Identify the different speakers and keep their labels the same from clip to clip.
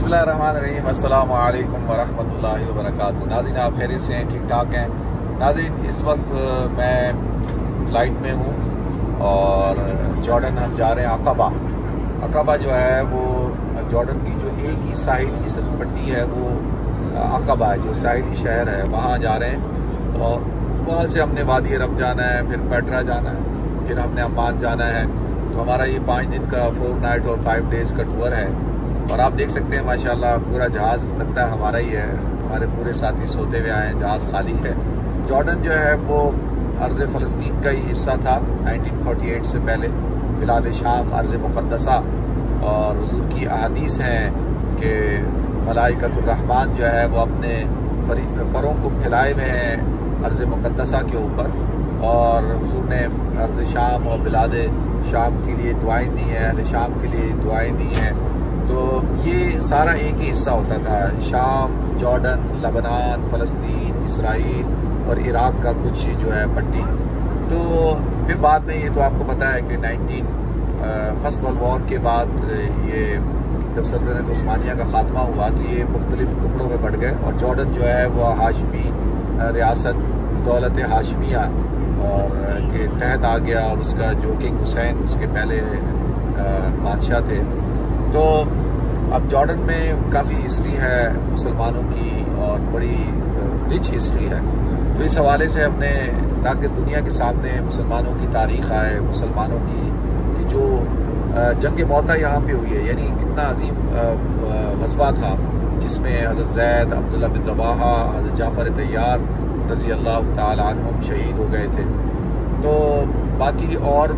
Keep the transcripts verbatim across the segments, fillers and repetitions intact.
Speaker 1: बिस्मिल्लाहिर्रहमानिर्रहीम, अस्सलामु अलैकुम वरहमतुल्लाहि वबरकातुहू। नाज़रीन, आप खैरियत से हैं, ठीक ठाक हैं? नाज़रीन, इस वक्त मैं फ़्लाइट में हूँ और जॉर्डन हम जा रहे हैं। अक़बा अक़बा जो है वो जॉर्डन की जो एक ही साहिली पट्टी है वो अक़बा है, जो साहिली शहर है, वहाँ जा रहे हैं। और वहाँ से हमने वादी अरब जाना है, फिर पेट्रा जाना है, फिर हमने अम्मान जाना है। तो हमारा ये पाँच दिन का फोर नाइट और फाइव डेज़ का टूर है। और आप देख सकते हैं माशाल्लाह पूरा जहाज़ लगता है हमारा ही है, हमारे पूरे साथी सोते हुए आए हैं, जहाज़ खाली है। जॉर्डन जो है वो अर्ज़ फ़लस्तीन का ही हिस्सा था नाइनटीन फोर्टी एट से पहले, बिलाद शाम, अर्ज़ मुक़द्दसा। और हुज़ूर की अहादीस हैं कि मलाइकतुर रहमान जो है वो अपने परों को फैलाए हुए हैं अर्ज़ मुक़द्दसा के ऊपर। और हुज़ूर ने अर्ज़ शाम और बिलाद शाम के लिए दुआएँ दी हैं, अहले शाम के लिए दुआएँ दी हैं। तो ये सारा एक ही हिस्सा होता था, शाम, जॉर्डन, लबनान, फ़लस्तीन, इसराइल और इराक़ का कुछ जो है पट्टी। तो फिर बाद में ये तो आपको पता है कि नाइनटीन फर्स्ट वर्ल्ड वॉर के बाद ये जब सल्तनत उस्मानिया का ख़ात्मा हुआ तो ये मुख्तलिफ़ टुकड़ों में बढ़ गए और जॉर्डन जो है वो हाशमी रियासत दौलत हाशमिया और के तहत आ गया। और उसका जो किंग हुसैन उसके पहले बादशाह थे। तो अब जॉर्डन में काफ़ी हिस्ट्री है मुसलमानों की और बड़ी रिच हिस्ट्री है। तो इस हवाले से हमने, ताकि दुनिया के सामने मुसलमानों की तारीख़ आए, मुसलमानों की, की जो जंग मौता यहाँ पे हुई है, यानी कितना अजीम ग़ज़वा था जिसमें हज़रत ज़ैद, अब्दुल्ला बिन रवाहा, हज़रत जाफ़र तैयार रज़ी अल्लाह ताला अन्हुम शहीद हो गए थे। तो बाकी और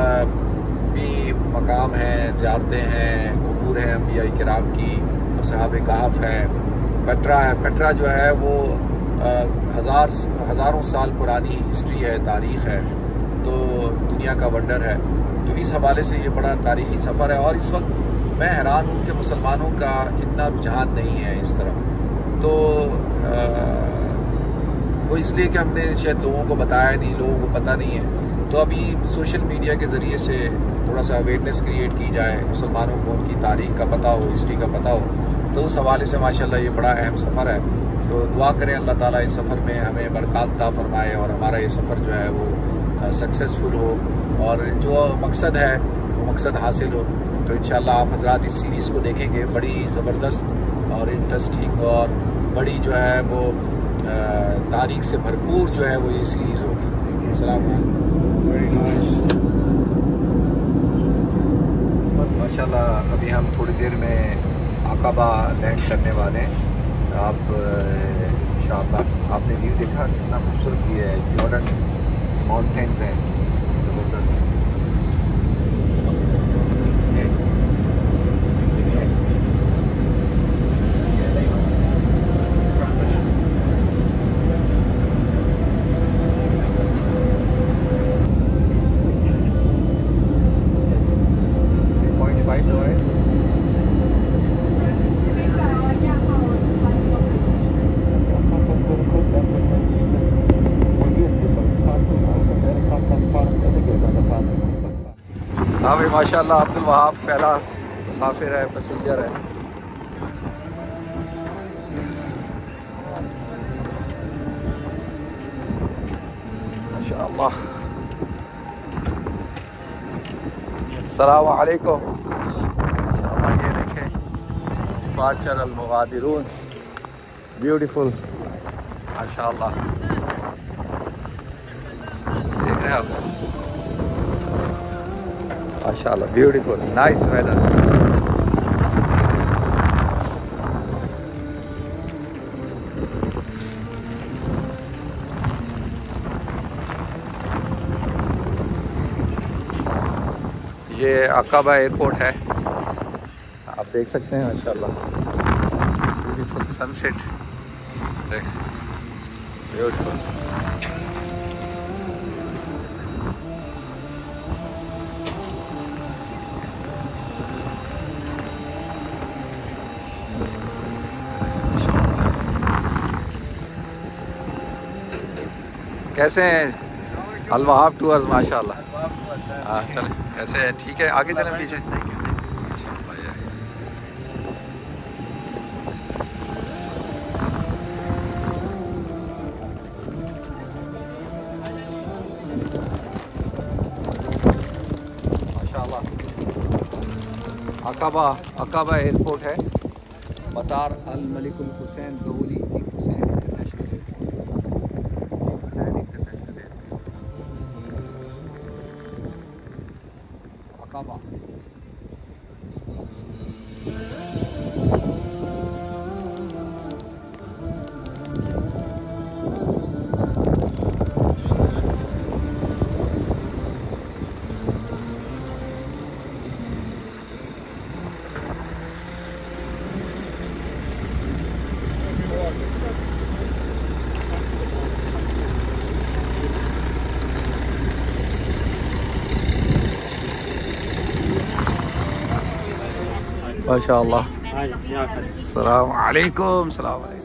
Speaker 1: भी मकाम हैं, ज़ियारतें हैं, कबूर हैं अंबिया किराम की, असहाब कहफ़ हैं, पेट्रा है। पेट्रा जो है वो हज़ार हज़ारों साल पुरानी हिस्ट्री है, तारीख़ है, तो दुनिया का वंडर है। तो इस हवाले से ये बड़ा तारीख़ी सफ़र है। और इस वक्त मैं हैरान हूँ कि मुसलमानों का इतना रुझान नहीं है इस तरफ। तो आ, वो इसलिए कि हमने शायद लोगों को बताया नहीं, लोगों को पता नहीं है। तो अभी सोशल मीडिया के ज़रिए से थोड़ा सा अवेयरनेस क्रिएट की जाए, मुसलमानों को उनकी तारीख़ का पता हो, हिस्ट्री का पता हो। तो उस हवाले से माशाल्लाह ये बड़ा अहम सफ़र है। तो दुआ करें अल्लाह ताला इस सफ़र में हमें बरक़ात अता फ़रमाए और हमारा ये सफ़र जो है वो सक्सेसफुल हो और जो मकसद है वो मकसद हासिल हो। तो इंशाअल्लाह आप हज़रात इस सीरीज़ को देखेंगे, बड़ी ज़बरदस्त और इंटरेस्टिंग और बड़ी जो है वो तारीख़ से भरपूर जो है वो ये सीरीज़ होगी। अस्सलाम वालेकुम। Very nice. माशाल्लाह अभी हम थोड़ी देर में अक़बा लैंड करने वाले हैं। आप इंशाअल्लाह आपने व्यू देखा कितना खूबसूरत भी है, जॉर्डन माउंटेन्स हैं ज़बरदस्त। हाँ भाई माशाल्लाह अब्दुल वहाब पहला मुसाफिर है, पैसेंजर है। माशाल्लाह। अस्सलामु अलैकुम। माशाल्लाह ये देखें डिपार्चर अल मुगादिरून, ब्यूटीफुल माशाल्लाह। देख रहे हैं आप माशाल्लाह, ब्यूटीफुल, नाइस वेदर। ये अक़बा एयरपोर्ट है, आप देख सकते हैं माशाल्लाह, ब्यूटीफुल सनसेट, देख ब्यूटीफुल। कैसे हैं अल वहाब टूर्स? माशाल्लाह। हाँ चलें, कैसे है? ठीक है, आगे चलें पीछे। अकाबा अकाबा एयरपोर्ट है, मतार अल मलिकुल हुसैन दौली बिन Hussein international airport, Hussein international airport Aqaba. माशाअल्लाह। सलाम अलैकुम। सलाम अलैकुम।